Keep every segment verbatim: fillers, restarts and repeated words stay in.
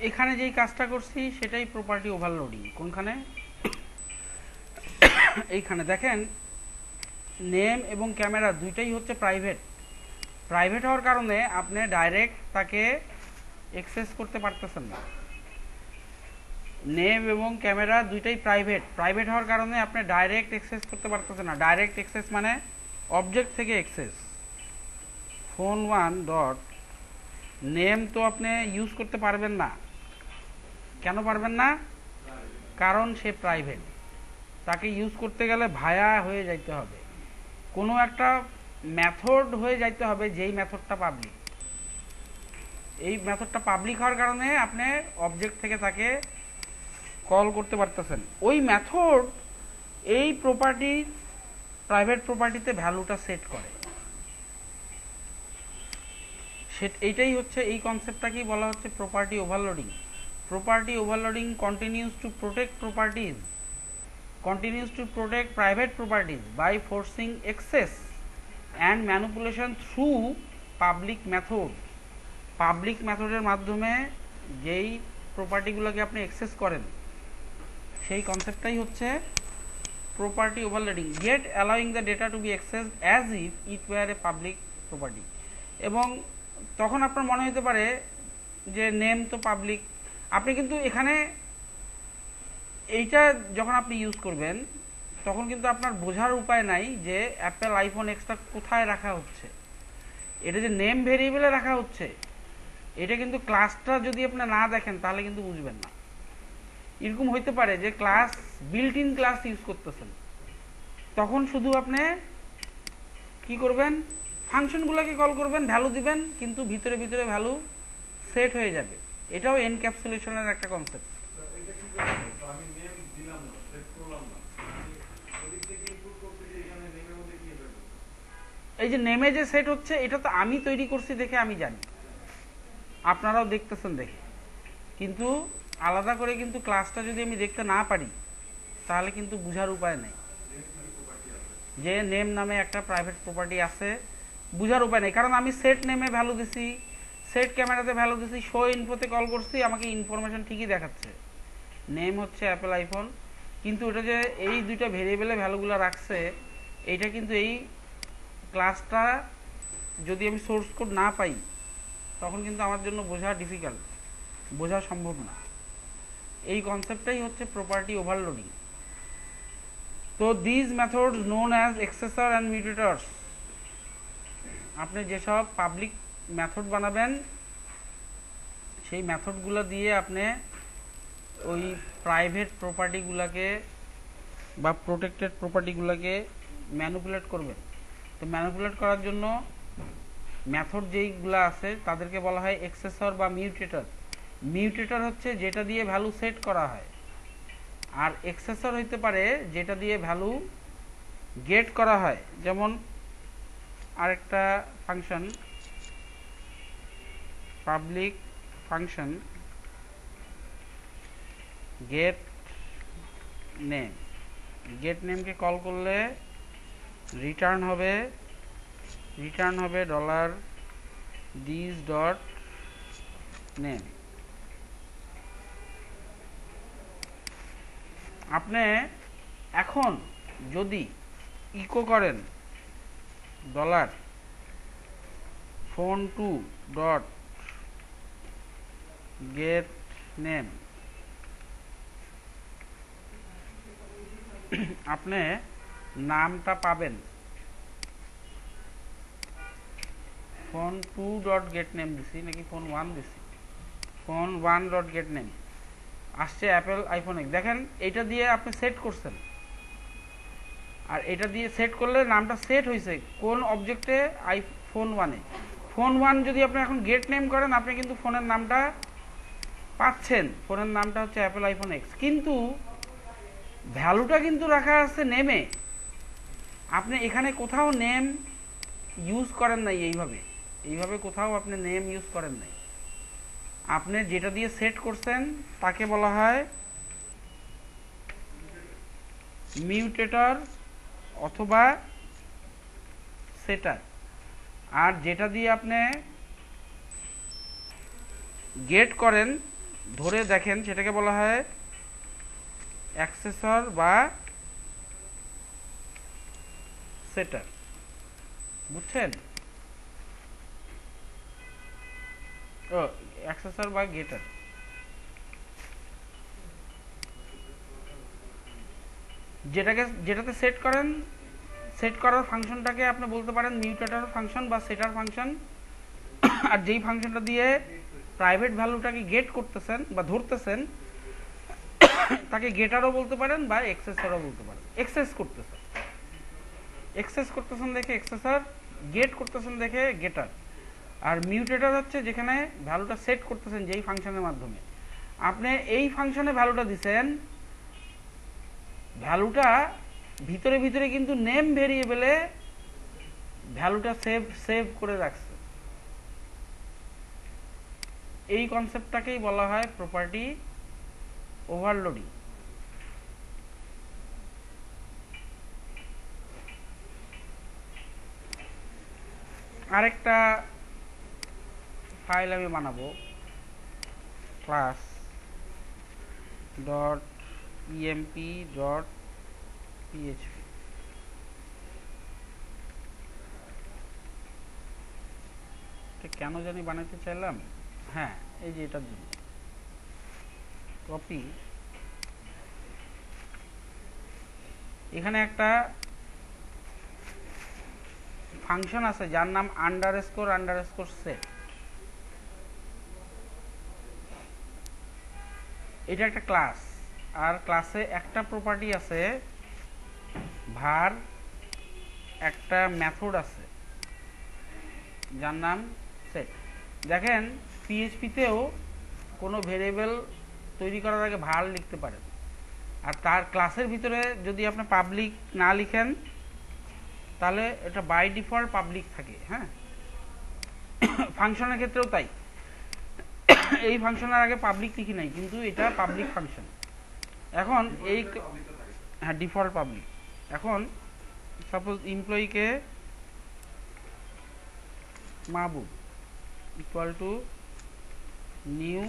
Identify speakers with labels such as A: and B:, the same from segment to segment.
A: এখানে যেই কাজটা করছি সেটাই প্রপার্টি ওভারলোডিং। কোনখানে? এইখানে দেখেন, নেম এবং ক্যামেরা দুইটাই হচ্ছে প্রাইভেট। প্রাইভেট হওয়ার কারণে আপনি ডাইরেক্ট তাকে অ্যাক্সেস করতে পারতেছেন না। নেম এবং ক্যামেরা দুইটাই প্রাইভেট। প্রাইভেট হওয়ার কারণে আপনি ডাইরেক্ট অ্যাক্সেস করতে পারতেছেন না। ডাইরেক্ট অ্যাক্সেস মানে অবজেক্ট থেকে access. Phone one dot name তো আপনি ইউজ করতে পারবেন না। কেন পারবেন না? কারণ সে প্রাইভেট। তাকে ইউজ করতে গেলে ভায়া হয়ে যাইতে হবে, কোনো একটা মেথড হয়ে যাইতে হবে, যেই মেথডটা পাবলিক। এই মেথডটা পাবলিক হওয়ার কারণে আপনি অবজেক্ট থেকে তাকে কল করতে পারতেছেন। ওই মেথড এই প্রপার্টি প্রাইভেট প্রপার্টিতে ভ্যালুটা সেট করে। এইটাই হচ্ছে, এই কনসেপ্টটাকেই বলা হচ্ছে property overloading. Property overloading continues to protect properties continues to protect private properties by forcing access and manipulation through public method. Public মেথডের মাধ্যমে যেই প্রপার্টিগুলোকে আপনি অ্যাক্সেস করেন সেই কনসেপ্টটাই হচ্ছে property overloading. Get allowing the data to be accessed as if it were a public property. এবং তখন আপনার মনে হতে পারে যে নেম তো পাবলিক। আপনি কিন্তু এখানে এইটা যখন আপনি ইউজ করবেন তখন কিন্তু আপনার বোঝার উপায় নাই যে অ্যাপেল আইফোন এক্সটা কোথায় রাখা হচ্ছে। এটা যে নেম ভেরিয়েবলে রাখা হচ্ছে, এটা কিন্তু ক্লাসটা যদি আপনি না দেখেন তাহলে কিন্তু বুঝবেন না। এরকম হইতে পারে যে class built in class use করতেছেন, তখন শুধু আপনি কি করবেন, ফাংশনগুলোকে কল করবেন, ভ্যালু দিবেন, কিন্তু ভিতরে ভিতরে ভ্যালু সেট হয়ে যাবে। এটাও এনক্যাপসুলেশনের একটা কনসেপ্ট। এই যে নেমে যে সেট হচ্ছে, এটা তো আমি তৈরি করছি দেখে আমি জানি, আপনারাও দেখতেছেন দেখে, কিন্তু আলাদা করে কিন্তু ক্লাসটা যদি আমি দেখতে না পারি তাহলে কিন্তু বুঝার উপায় নেই যে নেম নামে একটা প্রাইভেট প্রপার্টি আছে। বুঝার উপায় নেই, কারণ আমি সেট নেমে ভ্যালু দিছি, সেট ক্যামেরাতে ভ্যালু দিছি, শো ইনফোতে কল করছি, আমাকে ইনফরমেশন ঠিকই দেখাচ্ছে নেম হচ্ছে অ্যাপেল আইফোন, কিন্তু এটা যে এই দুইটা ভেরিয়েবলে ভ্যালুগুলো রাখছে, এইটা কিন্তু এই ক্লাসটা যদি আমি সোর্স কোড না পাই তখন কিন্তু আমার জন্য বোঝা ডিফিকাল্ট, বোঝা সম্ভব না। এই কনসেপ্টটাই হচ্ছে প্রপার্টি ওভারলোডিং। তো this methods known as accessor and mutators. আপনি যেসব পাবলিক মেথড বানাবেন সেই মেথডগুলো দিয়ে আপনি ওই প্রাইভেট প্রপার্টিগুলোকে বা প্রোটেক্টেড প্রপার্টিগুলোকে ম্যানিপুলেট করবেন। তো ম্যানিপুলেট করার জন্য মেথড যেইগুলো আছে তাদেরকে বলা হয় এক্সেসর বা মিউটেটর। মিউটেটর হচ্ছে যেটা দিয়ে ভ্যালু সেট করা হয়, আর এক্সেসর হইতে পারে যেটা দিয়ে ভ্যালু গেট করা হয়। যেমন আরেকটা function, public function get name. Get নেমকে কল করলে রিটার্ন হবে রিটার্ন হবে ডলার দিস ডট নেম। আপনি এখন যদি ইকো করেন dollar phone two dot get name, আপনি নামটা পাবেন phone two dot get name দিছি নাকি ফোন ওয়ান দিছি, phone one dot get name আসছে অ্যাপেল আইফোন এক্স। দেখেন এইটা দিয়ে আপনি সেট করছেন, আর এটা দিয়ে সেট করলে নামটা সেট হয়েছে কোন অবজেক্টে, আইফোন ওয়ানে। ফোন ওয়ান যদি আপনি এখন গেট নেম করেন আপনি কিন্তু ফোনের নামটা পাচ্ছেন, ফোনের নামটা হচ্ছে অ্যাপেল আইফোন এক্স, কিন্তু ভ্যালুটা কিন্তু রাখা আছে নেমে। আপনি এখানে কোথাও নেম ইউজ করেন নাই, এইভাবে এইভাবে কোথাও আপনি নেম ইউজ করেন নাই। আপনি যেটা দিয়ে সেট করছেন তাকে বলা হয় মিউটেটর অথবা সেটার, আর যেটা দিয়ে আপনি গেট করেন ধরে দেখেন সেটাকে বলা হয় অ্যাক্সেসর বা সেটার, বুঝছেন? ও অ্যাক্সেসর বা গেটার। যেটাকে যেটাতে সেট করেন, সেট করার ফাংশনটাকে আপনি বলতে পারেন মিউটেটর ফাংশন বা সেটার ফাংশন। আর যেই ফাংশনটা দিয়ে প্রাইভেট ভ্যালুটাকে গেট করতেছেন বা ধরতেছেন তাকে গেটারও বলতে পারেন বা এক্সেসরও বলতে পারেন। এক্সেস করতেছেন এক্সেস করতেছেন দেখে এক্সেসর, গেট করতেছেন দেখে গেটার। আর মিউটেটর হচ্ছে যেখানে ভ্যালুটা সেট করতেছেন যেই ফাংশনের মাধ্যমে। আপনি এই ফাংশনে ভ্যালুটা দিছেন, ভ্যালুটা ভিতরে ভিতরে কিন্তু নেম ভেরিয়েবলে ভ্যালুটা সেভ সেভ করে রাখছে। এই কনসেপ্টটাকেই বলা হয় প্রপার্টি ওভারলোডিং। আরেকটা ফাইল আমি বানাবো, class dot EMP dot PHP. কেন জানি বানাতে চাইলাম, হ্যাঁ এই যে এটার জন্য। কপি, এখানে একটা ফাংশন আছে যার নাম আন্ডারস্কোর আন্ডারস্কোর সেট। এটা একটা ক্লাস, আর ক্লাসে একটা প্রপার্টি আছে var, একটা মেথড আছে যার নাম সেট। দেখেন পিএইচপিতেও কোনো ভেরিয়েবল তৈরি করার আগে var লিখতে পারেন, আর তার ক্লাসের ভিতরে যদি আপনি পাবলিক না লিখেন তাহলে এটা বাই ডিফল্ট পাবলিক থাকে। হ্যাঁ, ফাংশনের ক্ষেত্রেও তাই। এই ফাংশনের আগে পাবলিক লিখি নাই, কিন্তু এটা পাবলিক ফাংশন। এখন এই হ্যাঁ ডিফল্ট পাবলিক। এখন সাপোজ এমপ্লয়িকে মাহবুব ইকুয়াল টু নিউ।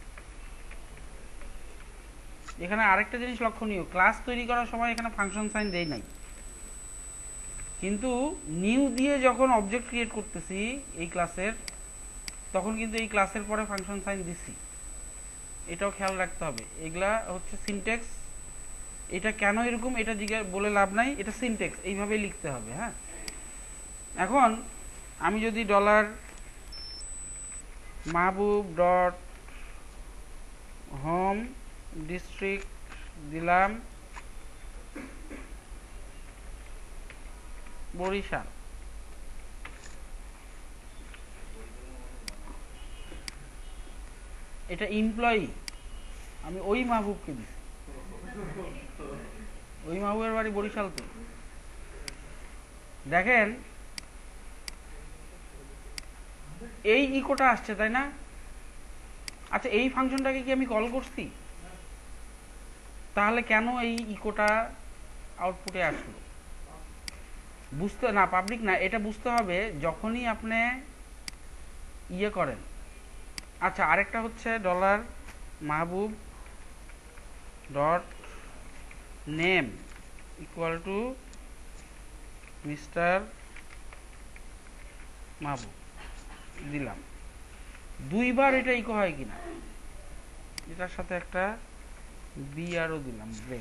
A: এখানে আরেকটা জিনিস লক্ষণীয়, ক্লাস তৈরি করার সময় এখানে ফাংশন সাইন দেই নাই, কিন্তু নিউ দিয়ে যখন অবজেক্ট ক্রিয়েট করতেছি এই ক্লাসের, তখন কিন্তু এই ক্লাসের পরে ফাংশন সাইন দিছি। এটাও খেয়াল রাখতে হবে। এগুলা হচ্ছে সিনট্যাক্স। এটা কেন এরকম এটা জিজ্ঞাসা বলে লাভ নাই, এটা সিনট্যাক্স, এইভাবেই লিখতে হবে। হ্যাঁ, এখন আমি যদি dollar Mahbub dot home district দিলাম বরিশাল, এটা এমপ্লয়ি, আমি ওই মাহবুবকে দিছি, ওই মাহবুবের বাড়ি বরিশাল। তো দেখেন এই ইকোটা আসছে, তাই না? আচ্ছা, এই ফাংশনটাকে কি আমি কল করছি? তাহলে কেন এই ইকোটা আউটপুটে আসলো? বুঝতে না, পাবলিক না, এটা বুঝতে হবে যখনই আপনি ইয়ে করেন। আচ্ছা, আরেকটা হচ্ছে dollar Mahbub dot name equal to mister Mahbub দিলাম। দুইবার এটা ইকো হয় কিনা, এটার সাথে একটা বিআরও দিলাম, ব্রেক।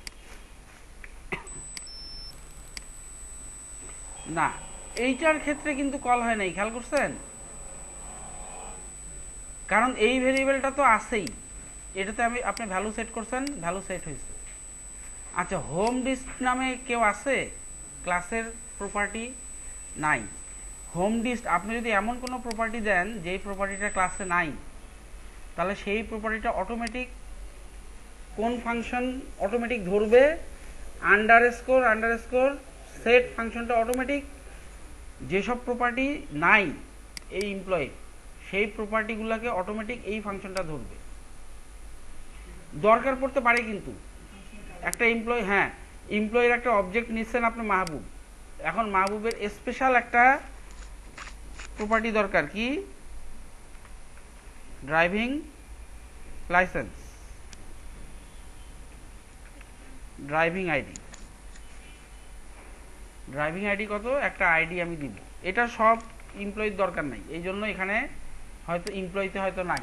A: না, এইটার ক্ষেত্রে কিন্তু কল হয় নাই, খেয়াল করছেন? কারণ এই ভেরিয়েবলটা তো আছেই, এটাতে আমি আপনি ভ্যালু সেট করছেন, ভ্যালু সেট হয়েছে। আচ্ছা, হোম ডিস্ক নামে কেউ আছে ক্লাসের প্রপার্টি? নাই। হোম ডিস্ক আপনি যদি এমন কোনো প্রপার্টি দেন যেই প্রপার্টিটা ক্লাসে নাই, তাহলে সেই প্রপার্টিটা অটোমেটিক কোন ফাংশন অটোমেটিক ধরবে? আন্ডারস্কোর আন্ডারস্কোর সেট ফাংশনটা অটোমেটিক যেসব প্রপার্টি নাই এই এমপ্লয়ি, সেই প্রপার্টিগুলোকে অটোমেটিক এই ফাংশনটা ধরবে। দরকার পড়তে পারে কিন্তু একটা এমপ্লয়ি, হ্যাঁ এমপ্লয়ির একটা অবজেক্ট নিচ্ছেন আপনি মাহবুব, এখন মাহবুবের স্পেশাল একটা প্রপার্টি দরকার, কি? Driving licence driving ID driving ID কত একটা আইডি আমি দিব এটা সব এমপ্লয়ির দরকার নাই এই জন্য এখানে হয়তো এমপ্লয়িতে হয়তো নাই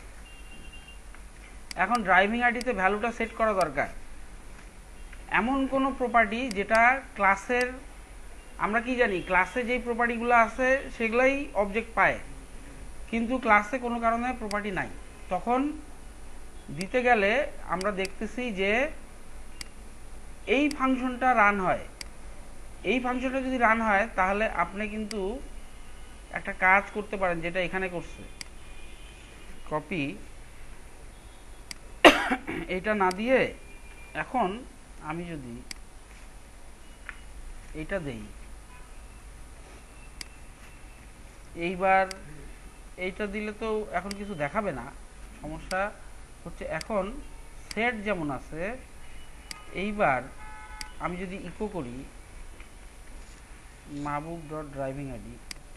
A: এখন ড্রাইভিং আইডিতে ভ্যালুটা সেট করা দরকার এমন কোনো প্রপার্টি যেটা ক্লাসের আমরা কি জানি ক্লাসে যেই প্রপার্টিগুলো আছে সেগুলাই অবজেক্ট পায় কিন্তু ক্লাসে কোনো কারণে প্রপার্টি নাই তখন দিতে গেলে আমরা দেখতেছি যে এই ফাংশনটা রান হয় এই ফাংশনটা যদি রান হয় তাহলে আপনি কিন্তু একটা কাজ করতে পারেন যেটা এখানে করছে কপি এটা না দিয়ে এখন আমি যদি এটা দেই এইবার এইটা দিলে তো এখন কিছু দেখাবে না সমস্যা হচ্ছে এখন সেট যেমন আছে এইবার আমি যদি ইকো করি Mahbub dot driving ID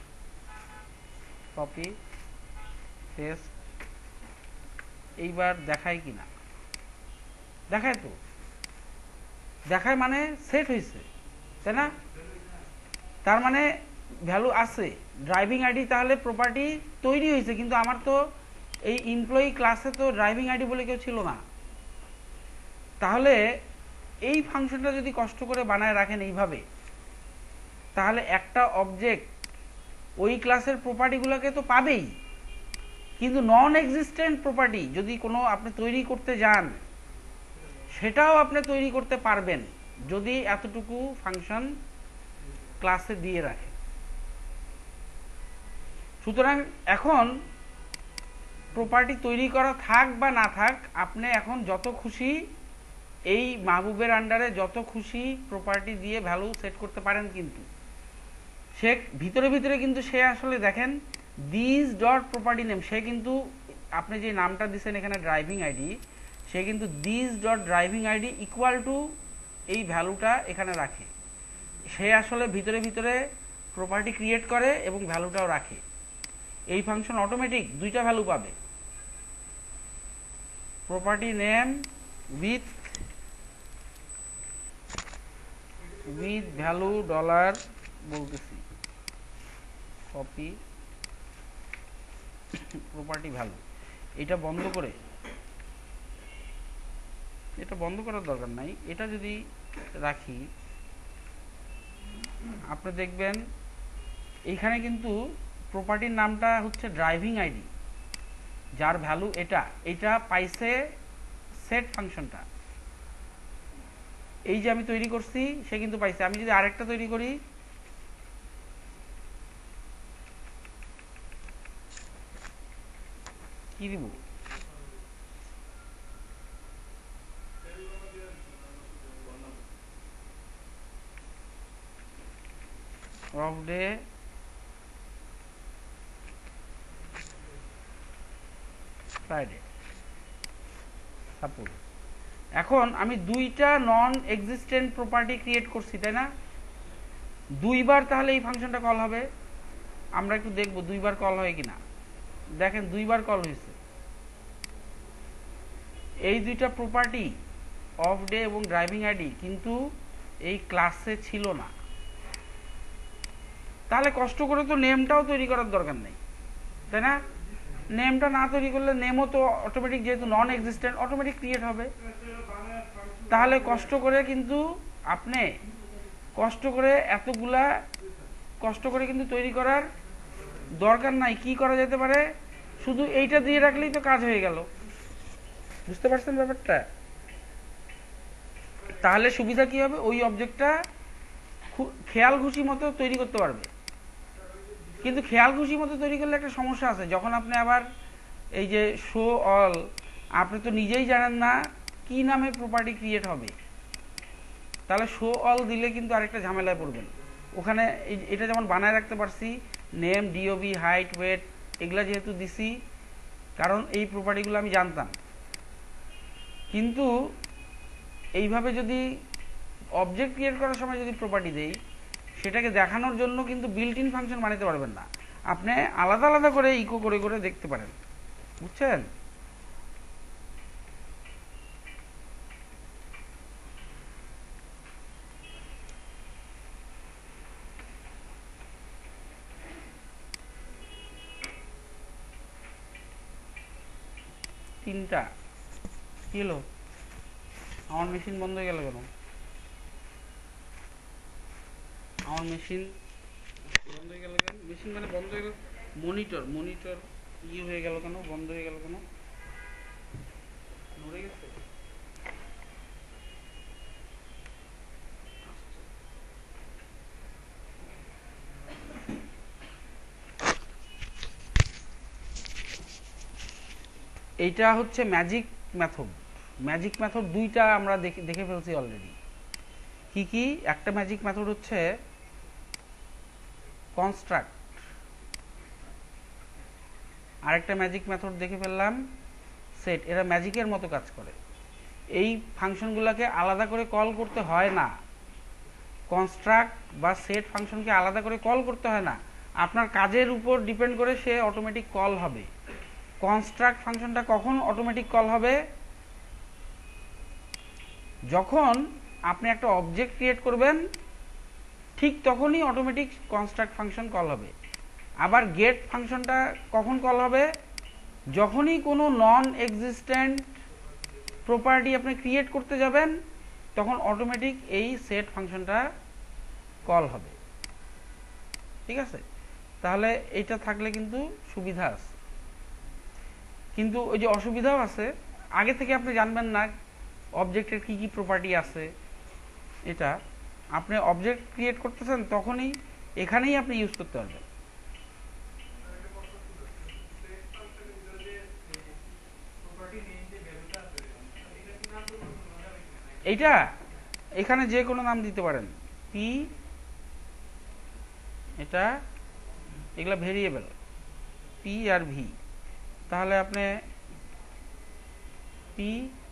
A: copy paste এইবার দেখায় কিনা দেখায় তো দেখায় মানে সেট হয়েছে তাই না তার মানে ভ্যালু আছে ড্রাইভিং আইডি তাহলে প্রপার্টি তৈরি হয়েছে কিন্তু আমার তো এই এমপ্লয়ি ক্লাসে তো ড্রাইভিং আইডি বলে কেউ ছিল না তাহলে এই ফাংশনটা যদি কষ্ট করে বানায় রাখেন এইভাবে তাহলে একটা অবজেক্ট ওই ক্লাসের প্রপার্টিগুলোকে তো পাবেই কিন্তু নন এক্সিস্টেন্ট প্রপার্টি যদি কোনো আপনি তৈরি করতে যান সেটাও আপনি তৈরি করতে পারবেন যদি এতটুকু ফাংশন ক্লাসে দিয়ে রাখে সুতরাং এখন প্রপার্টি তৈরি করা থাক বা না থাক আপনি এখন যত খুশি এই মাহবুবের আন্ডারে যত খুশি প্রপার্টি দিয়ে ভ্যালু সেট করতে পারেন কিন্তু সে ভিতরে ভিতরে কিন্তু সে আসলে দেখেন দিস ডট প্রপার্টি নেম সে কিন্তু আপনি যে নামটা দিচ্ছেন এখানে ড্রাইভিং আইডি সে কিন্তু this dot driving ID equal to এই ভ্যালুটা এখানে রাখে সে আসলে ভিতরে ভিতরে প্রপার্টি ক্রিয়েট করে এবং ভ্যালুটাও রাখে এই ফাংশন অটোমেটিক দুইটা ভ্যালু পাবে property name with with value dollar বলতেছি কপি প্রপার্টি ভ্যালু এটা বন্ধ করে এটা বন্ধ করার দরকার নাই এটা যদি রাখি আপনি দেখবেন এইখানে কিন্তু প্রপার্টির নামটা হচ্ছে ড্রাইভিং আইডি যার ভ্যালু এটা এটা পাইছে সেট ফাংশনটা এই যে আমি তৈরি করছি সে কিন্তু পাইছে আমি যদি আরেকটা তৈরি করি কি দিব অফ ডে ফ্রাইডে সাপোজ এখন আমি দুইটা নন এক্সিস্টেন্ট প্রপার্টি ক্রিয়েট করছি তাই না দুইবার তাহলে এই ফাংশনটা কল হবে আমরা একটু দেখব দুইবার কল হয় কিনা দেখেন দুইবার কল হয়েছে এই দুইটা প্রপার্টি অফ ডে এবং ড্রাইভিং আইডি কিন্তু এই ক্লাসে ছিল না তাহলে কষ্ট করে তো নেমটাও তৈরি করার দরকার নেই তাই না নেমটা না তৈরি করলে নেমও তো অটোমেটিক যেহেতু নন এক্সিস্টেন্ট অটোমেটিক ক্রিয়েট হবে তাহলে কষ্ট করে কিন্তু আপনি কষ্ট করে এতগুলা কষ্ট করে কিন্তু তৈরি করার দরকার নাই কি করা যেতে পারে শুধু এইটা দিয়ে রাখলেই তো কাজ হয়ে গেল বুঝতে পারছেন ব্যাপারটা তাহলে সুবিধা কি হবে ওই অবজেক্টটা খেয়াল খুশি মতো তৈরি করতে পারবে কিন্তু খেয়াল খুশি মতো তৈরি করলে একটা সমস্যা আছে যখন আপনি আবার এই যে শো অল আপনি তো নিজেই জানেন না কি নামে প্রপার্টি ক্রিয়েট হবে তাহলে শো অল দিলে কিন্তু আরেকটা ঝামেলায় পড়বেন ওখানে এটা যেমন বানায় রাখতে পারছি নেম ডিওবি হাইট ওয়েট এগুলা যেহেতু দিছি কারণ এই প্রপার্টিগুলো আমি জানতাম কিন্তু এইভাবে যদি অবজেক্ট ক্রিয়েট করার সময় যদি প্রপার্টি দেই সেটাকে দেখানোর জন্য কিন্তু বিল্ট ইন ফাংশন বানাতে পারবেন না আপনি আলাদা আলাদা করে ইকো করে করে দেখতে পারেন বুঝছেন তিনটা কি হলো? আমার মেশিন বন্ধ হয়ে গেল কেন? আমার মেশিন বন্ধ হয়ে গেল কেন? মেশিন মানে বন্ধ হয়ে গেল, মনিটর মনিটর ইয়ে হয়ে গেল কেন? বন্ধ হয়ে গেল কেন? নড়ে গেছে? এইটা হচ্ছে ম্যাজিক মেথড। ম্যাজিক মেথড দুইটা আমরা দেখে দেখে ফেলছি অলরেডি। কি কি? একটা ম্যাজিক মেথড হচ্ছে কনস্ট্রাক্ট, আরেকটা ম্যাজিক মেথড দেখে ফেললাম সেট। এরা ম্যাজিকের মতো কাজ করে। এই ফাংশনগুলোকে আলাদা করে কল করতে হয় না। কনস্ট্রাক্ট বা সেট ফাংশনকে আলাদা করে কল করতে হয় না, আপনার কাজের উপর ডিপেন্ড করে সে অটোমেটিক কল হবে। কনস্ট্রাক্ট ফাংশনটা কখন অটোমেটিক কল হবে? যখন আপনি একটা অবজেক্ট ক্রিয়েট করবেন ঠিক তখনই অটোমেটিক কনস্ট্রাক্ট ফাংশন কল হবে। আবার গেট ফাংশনটা কখন কল হবে? যখনই কোনো নন এক্সিস্টেন্ট প্রপার্টি আপনি ক্রিয়েট করতে যাবেন তখন অটোমেটিক এই সেট ফাংশনটা কল হবে। ঠিক আছে? তাহলে এইটা থাকলে কিন্তু সুবিধা আছে, কিন্তু ওই যে অসুবিধাও আছে। আগে থেকে আপনি জানবেন না অবজেক্টের কি কি প্রপার্টি আছে। এটা আপনি অবজেক্ট ক্রিয়েট করতেছেন তখনই এখানেই আপনি ইউজ করতে পারবেন। এইটা এখানে যে কোনো নাম দিতে পারেন, পি, এটা এগুলা ভেরিয়েবল পি আর ভি। তাহলে আপনি পি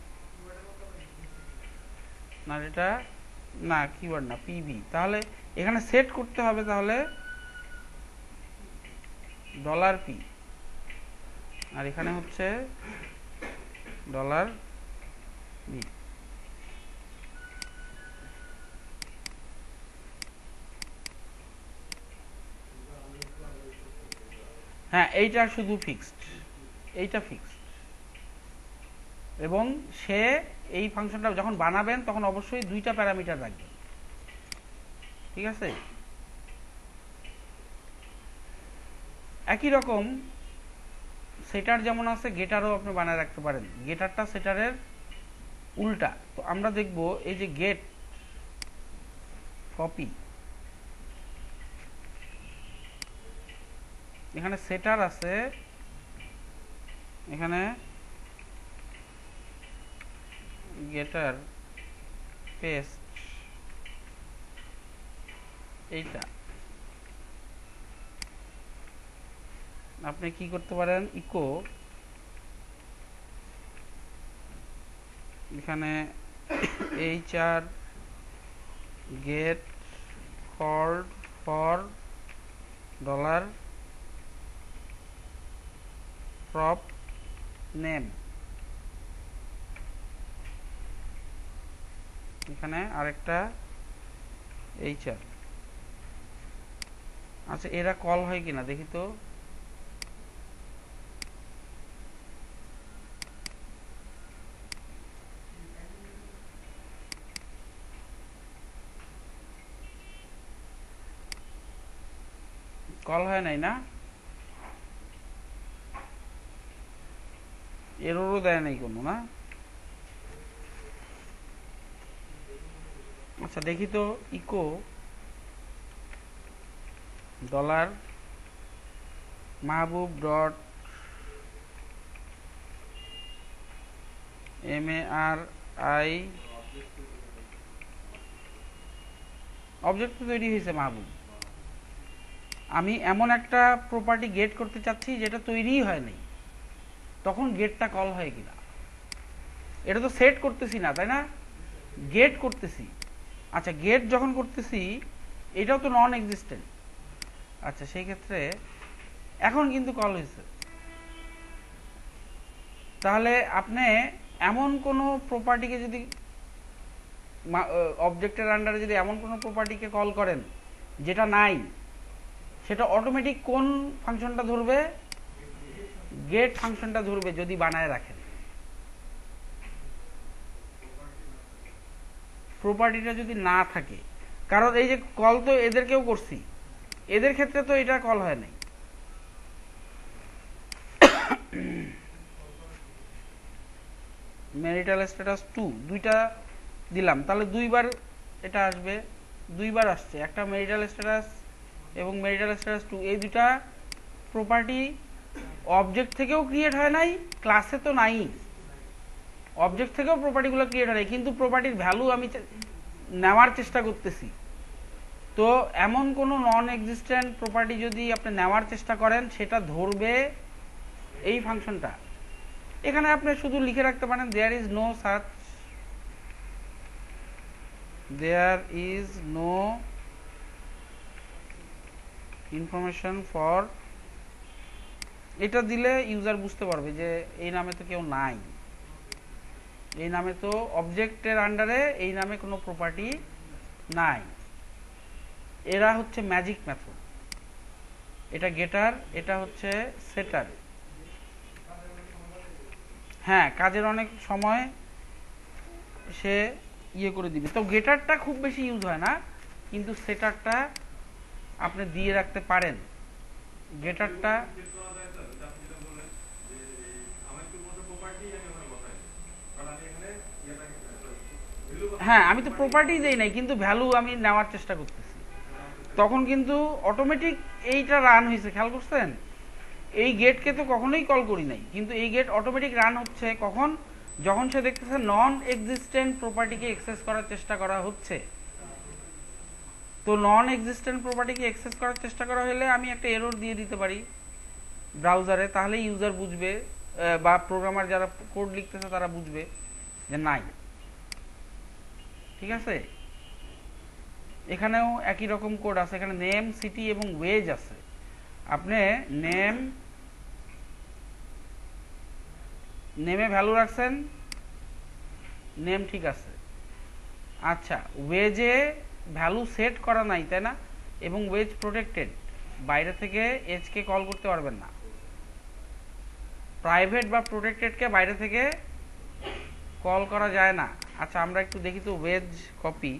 A: না, এটা না কিওয়ার্ড না, পিভি। তাহলে এখানে সেট করতে হবে তাহলে ডলার পি, আর এখানে হচ্ছে ডলার ভি। হ্যাঁ, এইটা শুধু ফিক্সড, এইটা ফিক্সড। এবং সে এই ফাংশনটা যখন বানাবেন তখন অবশ্যই দুইটা প্যারামিটার রাখবেন। ঠিক আছে? একই রকম সেটার যেমন আছে, গেটারও আপনি বানায় রাখতে পারেন। গেটারটা সেটারের উল্টা। তো আমরা দেখব এই যে গেট কপি, এখানে সেটার আছে, এখানে গেটার পেস্ট, এইটা আপনি কি করতে পারেন, ইকো এখানে H R get called for dollar prop name, এখানে আরেকটা এইচ আর। আচ্ছা, এরা কল হয় কিনা দেখি তো। কল হয় নাই না, এররও দেয় নাই কোনো না। আচ্ছা দেখি তো, echo dollar Mahbub dot M A R I, object তো তৈরি হয়েছে মাহবুব। আমি এমন একটা প্রপার্টি গেট করতে চাচ্ছি যেটা তৈরিই হয় নাই, তখন গেটটা কল হয় কিনা। এটা তো সেট করতেছি না, তাই না? গেট করতেছি। আচ্ছা, গেট যখন করতেছি এটাও তো নন এক্সিস্টেন্ট। আচ্ছা, সেই ক্ষেত্রে এখন কিন্তু কল হয়েছে। তাহলে আপনি এমন কোনো প্রপার্টিকে যদি অবজেক্টের আন্ডারে যদি এমন কোনো প্রপার্টিকে কল করেন যেটা নাই, সেটা অটোমেটিক কোন ফাংশনটা ধরবে? গেট ফাংশনটা ধরবে যদি বানায় রাখেন। প্রপার্টিটা যদি না থাকে, কারণ এই যে কল তো এদেরকেও করছি, এদের ক্ষেত্রে তো এটা কল হয় নাই। ম্যারিটাল স্ট্যাটাস টু দুইটা দিলাম, তাহলে দুইবার এটা আসবে, দুইবার আসছে, একটা ম্যারিটাল স্ট্যাটাস এবং ম্যারিটাল স্ট্যাটাস টু, এই দুইটা প্রপার্টি অবজেক্ট থেকেও ক্রিয়েট হয় নাই, ক্লাসে তো নাই, অবজেক্ট থেকেও প্রপার্টিগুলো ক্রিয়েট হয় নাই, কিন্তু প্রপার্টির ভ্যালু আমি নেওয়ার চেষ্টা করতেছি। তো এমন কোনো নন এক্সিস্টেন্ট প্রপার্টি যদি আপনি নেওয়ার চেষ্টা করেন, সেটা ধরবে এই ফাংশনটা। এখানে আপনি শুধু লিখে রাখতে পারেন there is no such, there is no information for, এটা দিলে ইউজার বুঝতে পারবে যে এই নামে তো কেউ নাই, এই নামে তো অবজেক্টের আন্ডারে এই নামে কোনো প্রপার্টি নাই। এরা হচ্ছে ম্যাজিক মেথড, এটা গেটার, এটা হচ্ছে সেটার। হ্যাঁ, কাজের অনেক সময় সে ইয়ে করে দিবে। তো গেটারটা খুব বেশি ইউজ হয় না, কিন্তু সেটারটা আপনি দিয়ে রাখতে পারেন। গেটারটা হ্যাঁ, আমি তো প্রপার্টি দেই নাই, কিন্তু ভ্যালু আমি নেওয়ার চেষ্টা করতেছি, তখন কিন্তু অটোমেটিক এইটা রান হয়েছে। খেয়াল করছেন, এই গেটকে তো কখনোই কল করি নাই, কিন্তু এই গেট অটোমেটিক রান হচ্ছে কখন, যখন সে দেখতেছে নন এক্সিস্টেন্ট প্রপার্টিকে অ্যাক্সেস করার চেষ্টা করা হচ্ছে। তো নন এক্সিস্টেন্ট প্রপার্টিকে অ্যাক্সেস করার চেষ্টা করা হলে আমি একটা এরর দিয়ে দিতে পারি ব্রাউজারে, তাহলে ইউজার বুঝবে বা প্রোগ্রামার যারা কোড লিখতেছে তারা বুঝবে যে নাই। ঠিক আছে, এখানেও একই রকম কোড আছে, এখানে নেম, সিটি এবং ওয়েজ আছে। আপনি নেম, নেমে ভ্যালু রাখছেন, নেম ঠিক আছে। আচ্ছা, ওয়েজে ভ্যালু সেট করা নাই, তাই না? এবং ওয়েজ প্রোটেক্টেড, বাইরে থেকে এজকে কল করতে পারবেন না। প্রাইভেট বা প্রোটেক্টেডকে বাইরে থেকে কল করা যায় না। আচ্ছা, আমরা একটু দেখি তো ওয়েজ কপি,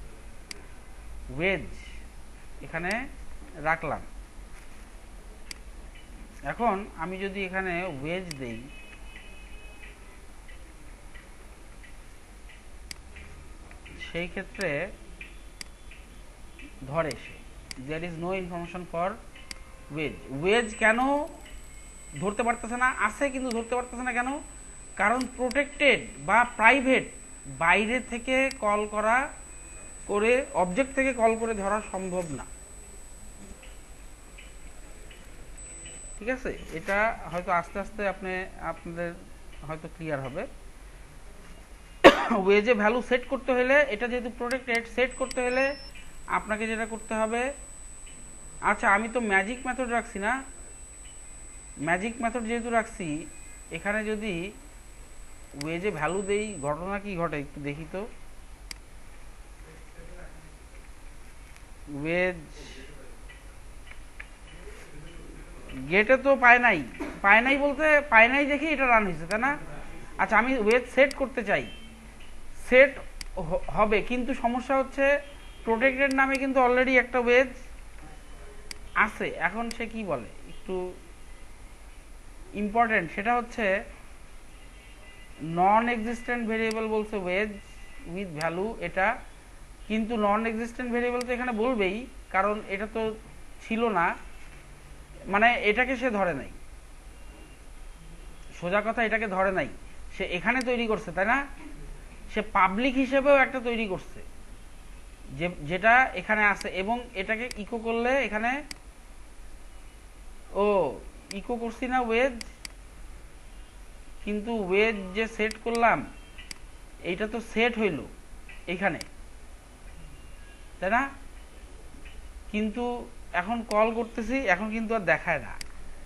A: ওয়েজ এখানে রাখলাম। এখন আমি যদি এখানে ওয়েজ দেই, সেই ক্ষেত্রে ধরে সে there is no information for wage. Wage কেন ধরতে পারতেছে না? আছে কিন্তু ধরতে পারতেছে না কেন? কারণ প্রোটেক্টেড বা প্রাইভেট, বাইরে থেকে কল করা করে, অবজেক্ট থেকে কল করে ধরা সম্ভব না। ঠিক আছে, এটা হয়তো আস্তে আস্তে আপনি আপনাদের হয়তো ক্লিয়ার হবে। ওয়েজে ভ্যালু সেট করতে হলে, এটা যেহেতু প্রোটেক্টেড, সেট করতে হলে আপনাকে যেটা করতে হবে, আচ্ছা আমি তো ম্যাজিক মেথড রাখছি না, ম্যাজিক মেথড যেহেতু রাখছি, এখানে যদি ওয়েজে ভ্যালু দেই, ঘটনা কি ঘটে একটু দেখি তো। ওয়েজ গেটে তো পায় নাই, পায় নাই বলতে পায় নাই দেখে এটা রান হয়েছে, তাই না? আচ্ছা, আমি ওয়েজ সেট করতে চাই, সেট হবে, কিন্তু সমস্যা হচ্ছে প্রোটেক্টেড নামে কিন্তু অলরেডি একটা ওয়েজ আছে। এখন সে কি বলে, একটু ইম্পর্টেন্ট, সেটা হচ্ছে নন এক্সিস্টেন্ট ভেরিয়েবল বলছে ওয়েজ উইথ ভ্যালু, এটা কিন্তু নন এক্সিস্টেন্ট ভেরিয়েবল তো এখানে বলবেই, কারণ এটা তো ছিল না, মানে এটাকে সে ধরে নাই, সোজা কথা এটাকে ধরে নাই, সে এখানে তৈরি করছে, তাই না? সে পাবলিক হিসেবেও একটা তৈরি করছে, যে যেটা এখানে আছে, এবং এটাকে ইকো করলে এখানে, ও ইকো করছি না ওয়েজ, কিন্তু ওয়েজ যে সেট করলাম এইটা তো সেট হইল এখানে, তাই না? কিন্তু এখন কল করতেছি, এখন কিন্তু আর দেখায় না।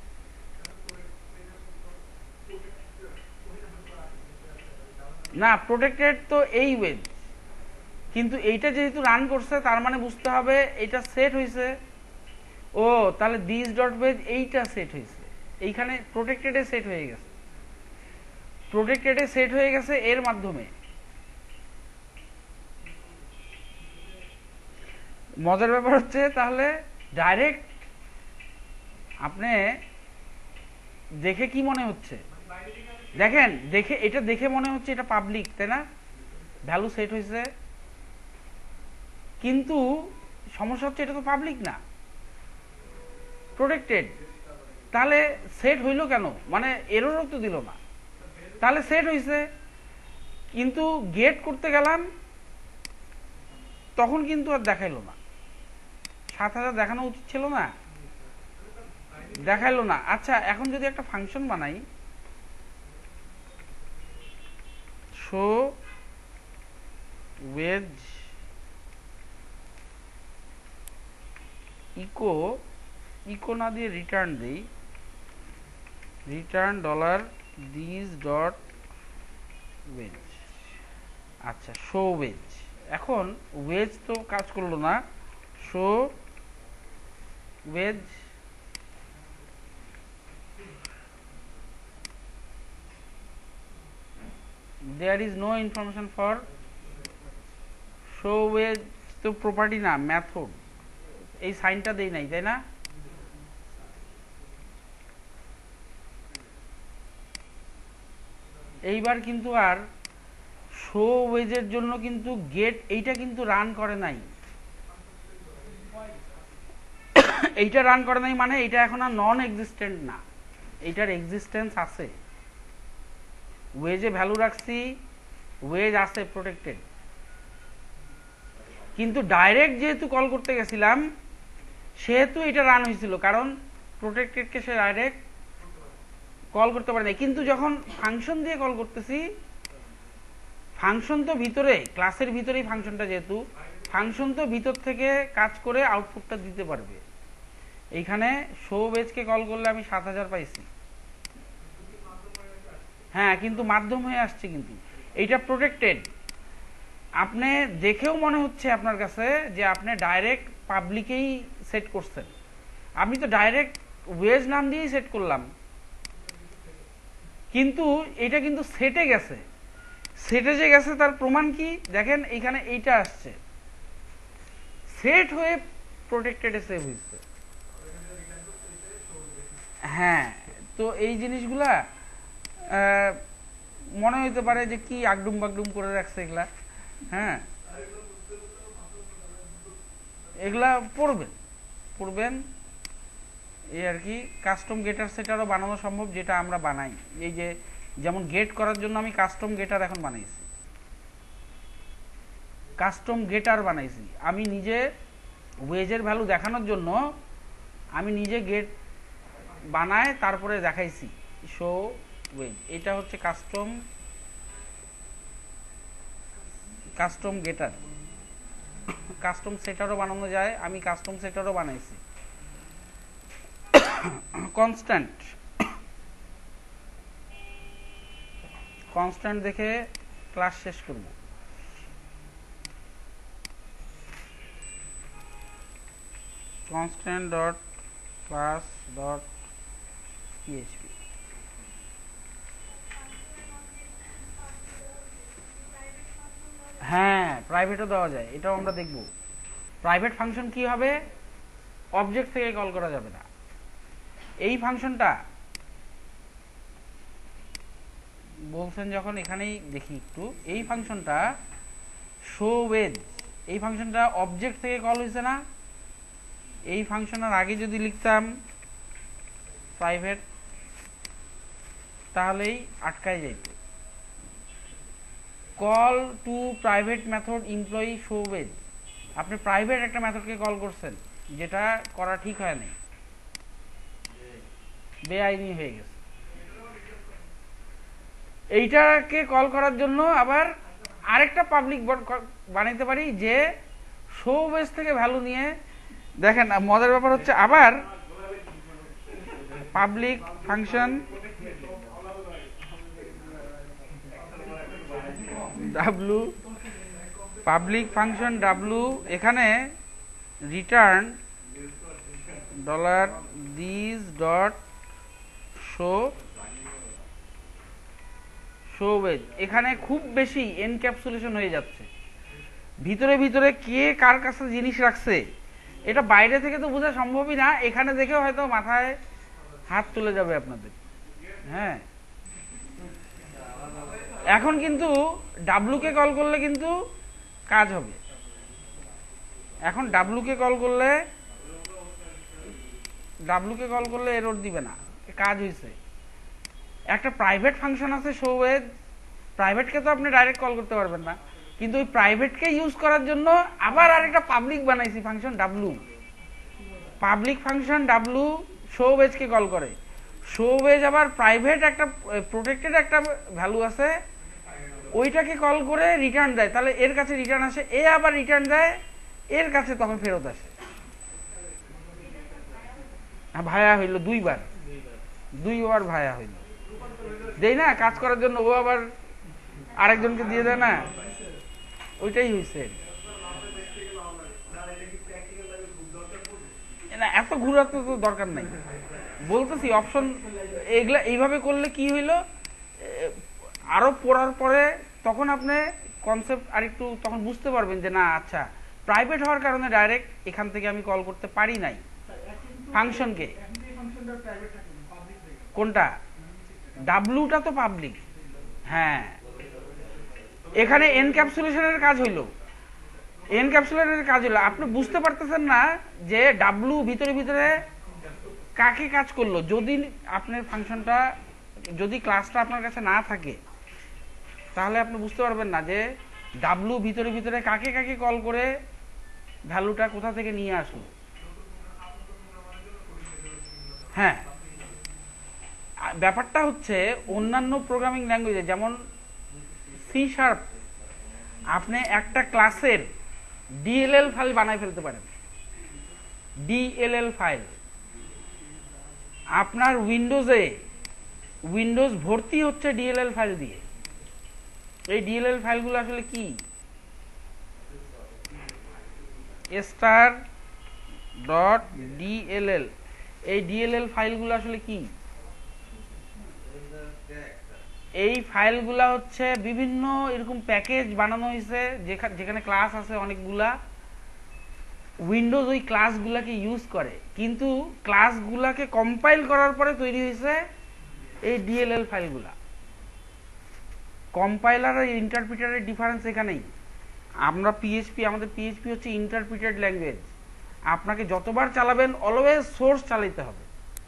A: না, প্রোটেক্টেড তো এই ওয়েজ, কিন্তু এইটা যেহেতু রান করছে, তার মানে বুঝতে হবে এটা সেট হয়েছে। ও তাহলে দিস ডট ওয়েজ এইটা সেট হয়েছে, এইখানে প্রোটেক্টেডে সেট হয়ে গেছে, প্রোটেক্টেডে সেট হয়ে গেছে এর মাধ্যমে। মজার ব্যাপার হচ্ছে তাহলে ডাইরেক্ট আপনি দেখে কি মনে হচ্ছে, দেখেন দেখে এটা দেখে মনে হচ্ছে এটা পাবলিক, তাই না? ভ্যালু সেট হয়েছে, কিন্তু সমস্যা হচ্ছে এটা তো পাবলিক না, প্রোটেক্টেড। তাহলে সেট হইল কেন? মানে এররও তো দিল না, তাহলে সেট হয়েছে, কিন্তু গেট করতে গেলাম তখন কিন্তু আর দেখাইলো না। সাত হাজার দেখানো উচিত ছিল না, দেখাইলো না। আচ্ছা, এখন যদি একটা ফাংশন বানাই, শো ওয়েজ ইকো, ইকো না দিয়ে রিটার্ন দেই, return dollar this dot wage. আচ্ছা, শো ওয়েজ। এখন ওয়েজ তো কাজ করলো না, show wage there is no information for show wage, তো প্রপার্টি না, মেথড। এই সাইনটা দেই নাই, তাই না? এইবার কিন্তু আর শো ওয়েজের জন্য কিন্তু গেট এইটা কিন্তু রান করে নাই, এইটা রান করে নাই মানে এটা এখন আর নন এক্সিস্টেন্ট না, এইটার এক্সিস্টেন্স আছে। ওয়েজে ভ্যালু রাখছি, ওয়েজ আছে প্রোটেক্টেড, কিন্তু ডাইরেক্ট যেহেতু কল করতে গেছিলাম সেহেতু এটা রান হয়েছিল, কারণ প্রোটেক্টেডকে সে ডাইরেক্ট কল করতে পারে না। কিন্তু যখন ফাংশন দিয়ে কল করতেছি, ফাংশন তো ভিতরে, ক্লাসের ভিতরেই ফাংশনটা, যেহেতু ফাংশন তো ভিতর থেকে কাজ করে আউটপুটটা দিতে পারবে। এইখানে শো ওয়েজকে কল করলে আমি সাত হাজার পাইছি, হ্যাঁ, কিন্তু মাধ্যম হয়ে আসছে, কিন্তু এইটা প্রোটেক্টেড। আপনি দেখেও মনে হচ্ছে আপনার কাছে যে আপনি ডাইরেক্ট পাবলিকেই সেট করছেন, আমি তো ডাইরেক্ট ওয়েজ নাম দিয়েই সেট করলাম, কিন্তু এটা কিন্তু সেটে গেছে। সেটে যে গেছে তার প্রমাণ কি দেখেন, এইখানে এইটা আসছে, সেট হয়ে প্রোটেক্টেডে সেভ হয়েছে। হ্যাঁ, তো এই জিনিসগুলা মনে হইতে পারে যে কি আগডুম বাগডুম করে রাখছে এগুলা, হ্যাঁ, এগুলা পড়বেন পড়বেন এই আর কি। কাস্টম গেটার সেটারও বানানো সম্ভব, যেটা আমরা বানাই। এই যে যেমন গেট করার জন্য আমি কাস্টম গেটার এখন বানাইছি, কাস্টম গেটার বানাইছি আমি নিজে, ওয়েজের ভ্যালু দেখানোর জন্য আমি নিজে গেট বানায় তারপরে দেখাইছি শো ওয়েজ। এটা হচ্ছে কাস্টম কাস্টম গেটার। কাস্টম সেটারও বানানো যায়, আমি কাস্টম সেটারও বানাইছি। কনস্ট্যান্ট কনস্ট্যান্ট দেখে ক্লাস শেষ করব। Constant dot class dot PHP. হ্যাঁ, প্রাইভেটও দেওয়া যায়, এটাও আমরা দেখব। প্রাইভেট ফাংশন কি হবে? অবজেক্ট থেকে কল করা যাবে না। এই ফাংশনটা বলছেন যখন, এখানেই দেখি একটু, এই ফাংশনটা শো ওয়েজ, এই ফাংশনটা অবজেক্ট থেকে কল হয়েছে না? এই ফাংশনের আগে যদি লিখতাম প্রাইভেট, তাহলেই আটকায় যাইত। Call to private method employee show wage, আপনি প্রাইভেট একটা মেথডকে কল করছেন, যেটা করা ঠিক হয় নাই, বেআইনি হয়ে গেছে। এইটাকে কল করার জন্য আবার আরেকটা পাবলিক বানাইতে পারি, যে শো ওয়েজ থেকে ভ্যালু নিয়ে, দেখেন মজার ব্যাপার হচ্ছে, আবার public function W, public function W, এখানে return dollar this dot show show wage. এখানে খুব বেশি এনক্যাপসুলেশন হয়ে যাচ্ছে, ভিতরে ভিতরে কে কার কাছে জিনিস রাখছে এটা বাইরে থেকে তো বোঝা সম্ভবই না, এখানে দেখেও হয়তো মাথায় হাত তুলে যাবে আপনাদের। হ্যাঁ, এখন কিন্তু ডাব্লু কে কল করলে কিন্তু কাজ হবে। এখন ডাব্লু কে কল করলে ডাব্লু কে কল করলে এরর দিবে না, কাজ হয়েছে। একটা প্রাইভেট ফাংশন আছে শোয়েজ, প্রাইভেটকে তো আপনি ডাইরেক্ট কল করতে পারবেন না, কিন্তু ওই প্রাইভেটকে ইউজ করার জন্য আবার আরেকটা পাবলিক বানাইছি function W. Public function W শোয়েজকে কল করে। শোয়েজ আবার প্রাইভেট একটা প্রোটেক্টেড একটা ভ্যালু আছে, ওইটাকে কল করে রিটার্ন দেয়, তাহলে এর কাছে রিটার্ন আসে, এ আবার রিটার্ন দেয় এর কাছে, তখন ফেরত আসে। ভায়া হইল দুইবার, দুইবার ভায়া হইল, দেই না কাজ করার জন্য, ও আবার আরেকজনকে দিয়ে দেয় না, ওইটাই হয়েছে। না এত ঘুরার তো দরকার নাই, বলতেছি অপশন এগুলা এইভাবে করলে কি হইলো, আরো পড়ার পরে তখন আপনি কনসেপ্ট আর একটু তখন বুঝতে পারবেন যে না আচ্ছা প্রাইভেট হওয়ার কারণে ডাইরেক্ট এখান থেকে আমি কল করতে পারি নাই ফাংশনকে। কোনটা? ডাব্লুটা তো পাবলিক। হ্যাঁ, এখানে এনক্যাপসুলেশনের কাজ হইল, এনক্যাপসুলেশনের কাজ হইল, আপনি বুঝতে পারতেছেন না যে ডাব্লু ভিতরে ভিতরে কাকে কাজ করলো। যদি আপনার ফাংশনটা, যদি ক্লাসটা আপনার কাছে না থাকে তাহলে আপনি বুঝতে পারবেন না যে ডাব্লু ভিতরে ভিতরে কাকে কাকে কল করে ভ্যালুটা কোথা থেকে নিয়ে আসলো। হ্যাঁ, ব্যাপারটা হচ্ছে অন্যান্য প্রোগ্রামিং ল্যাঙ্গুয়েজে যেমন সি শার্প, আপনি একটা ক্লাসের ডিএলএল ফাইল বানাই ফেলতে পারেন। ডিএলএল ফাইল আপনার উইন্ডোজে, উইন্ডোজ ভর্তি হচ্ছে ডিএলএল ফাইল দিয়ে। এই ডিএলএল ফাইলগুলো আসলে কি? স্টার ডট ডিএলএল, এই ডিএলএল ফাইলগুলো আসলে কি? এই ফাইলগুলা হচ্ছে বিভিন্ন এরকম প্যাকেজ বানানো হয়েছে যেখানে ক্লাস আছে অনেকগুলা, উইন্ডোজ ওই ক্লাসগুলাকে ইউজ করে, কিন্তু ক্লাসগুলাকে কম্পাইল করার পরে তৈরি হয়েছে এই ডিএলএল ফাইলগুলা। কম্পাইলার আর ইন্টারপ্রিটারের ডিফারেন্স এখানেই। আমরা পিএইচপি, আমাদের পিএইচপি হচ্ছে ইন্টারপ্রিটেড ল্যাঙ্গুয়েজ, আপনাকে যতবার চালাবেন অলওয়েজ সোর্স চালাতে হবে।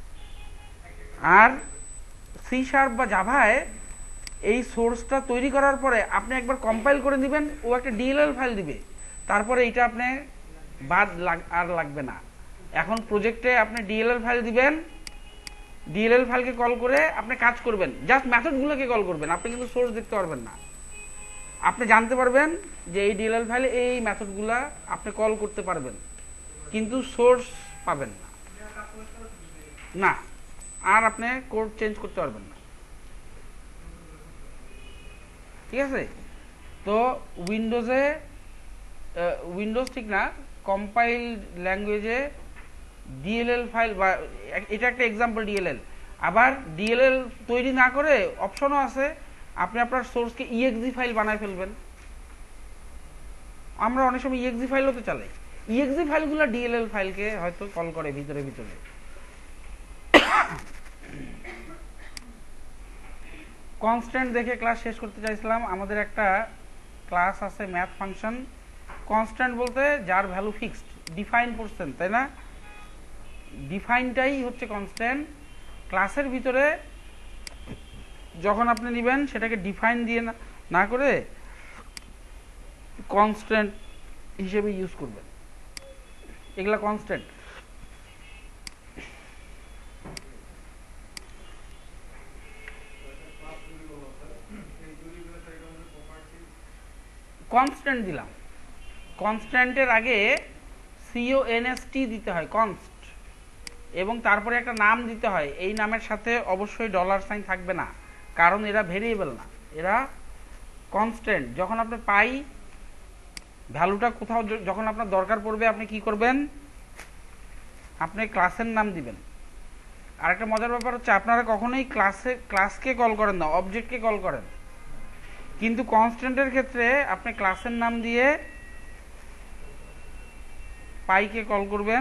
A: আর সি শার্প বা জাভায় এই সোর্সটা তৈরি করার পরে আপনি একবার কম্পাইল করে দিবেন, ও একটা ডিএলএল ফাইল দিবে, তারপরে এটা আপনি বাদ আর লাগবে না। এখন প্রজেক্টে আপনি ডিএলএল ফাইল দিবেন, ডিএলএল ফাইলকে কল করে আপনি কাজ করবেন, জাস্ট মেথডগুলোকে কল করবেন, আপনি কিন্তু সোর্স দেখতে পারবেন না। আপনি জানতে পারবেন যে এই ডিএলএল ফাইলে এই মেথডগুলা আপনি কল করতে পারবেন, কিন্তু সোর্স পাবেন না, না আর আপনি কোড চেঞ্জ করতে পারবেন না। ঠিক আছে? তো উইন্ডোজে, উইন্ডোজ ঠিক না, কম্পাইল ল্যাঙ্গুয়েজে ডিএলএল ফাইল, বা এটা একটা এক্সাম্পল ডিএলএল। আবার ডিএলএল তৈরি না করে অপশনও আছে, আপনি আপনার সোর্সকে ইএক্সি ফাইল বানায় ফেলবেন। আমরা অনেক সময় ইএক্সি ফাইলও তো চালাই, ইএক্সি ফাইলগুলো ডিএলএল ফাইলকে হয়তো কল করে ভিতরে ভিতরে। কনস্ট্যান্ট দেখে ক্লাস শেষ করতে চাইছিলাম। আমাদের একটা ক্লাস আছে ম্যাথ ফাংশন, কনস্ট্যান্ট বলতে যার ভ্যালু ফিক্সড, ডিফাইন করছেন, তাই না? ডিফাইনটাই হচ্ছে কনস্ট্যান্ট। ক্লাসের ভিতরে যখন আপনি নেবেন সেটাকে ডিফাইন দিয়ে না করে কনস্ট্যান্ট হিসেবে ইউজ করবেন, এগুলা কনস্ট্যান্ট। কনস্ট্যান্ট দিলাম, কনস্ট্যান্টের আগে সিওএনএসটি দিতে হয়, কনস্ট, এবং তারপরে একটা নাম দিতে হয়। এই নামের সাথে অবশ্যই ডলার সাইন থাকবে না, কারণ এরা ভেরিয়েবল না, এরা কনস্ট্যান্ট। যখন আপনি পাই ভ্যালুটা কোথাও যখন আপনার দরকার পড়বে, আপনি কি করবেন? আপনি ক্লাসের নাম দিবেন। আর একটা মজার ব্যাপার হচ্ছে আপনারা কখনোই ক্লাসে ক্লাসকে কল করেন না, অবজেক্টকে কল করেন, কিন্তু কনস্ট্যান্টের ক্ষেত্রে আপনি ক্লাসের নাম দিয়ে পাইকে কল করবেন,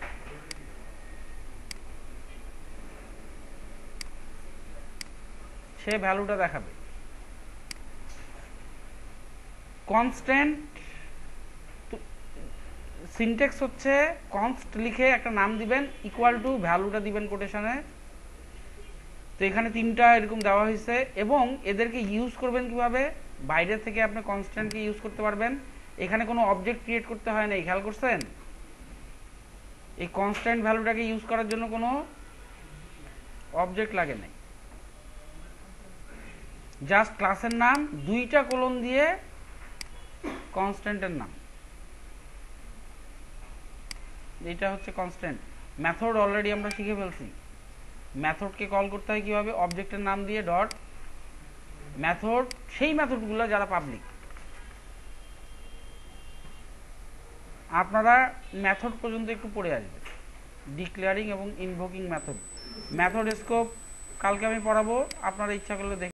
A: সে ভ্যালুটা দেখাবে। কনস্ট্যান্ট সিনট্যাক্স হচ্ছে কনস্ট লিখে একটা নাম দিবেন, ইকুয়াল টু ভ্যালুটা দিবেন কোটেশনে। তো এখানে তিনটা এরকম দেওয়া হয়েছে, এবং এদেরকে ইউজ করবেন কিভাবে, বাইরে থেকে আপনি কনস্ট্যান্টকে ইউজ করতে পারবেন। এখানে কোনো অবজেক্ট ক্রিয়েট করতে হয় না, খেয়াল করছেন? এই কনস্ট্যান্ট ভ্যালুটাকে ইউজ করার জন্য কোনো অবজেক্ট লাগে নাই, জাস্ট ক্লাসের নাম দুইটা কোলন দিয়ে কনস্ট্যান্টের নাম, এটা হচ্ছে কনস্ট্যান্ট। মেথড অলরেডি আমরা শিখে ফেলছি। মেথডকে কল করতে হয় কিভাবে, অবজেক্টের নাম দিয়ে ডট মেথড, সেই মেথডগুলো যারা পাবলিক। আপনারা মেথড পর্যন্ত একটু পড়ে আসবেন, ডিক্লেয়ারিং এবং ইনভোকিং মেথড। মেথড স্কোপ কালকে আমি পড়াবো, আপনারা ইচ্ছা করলে দেখে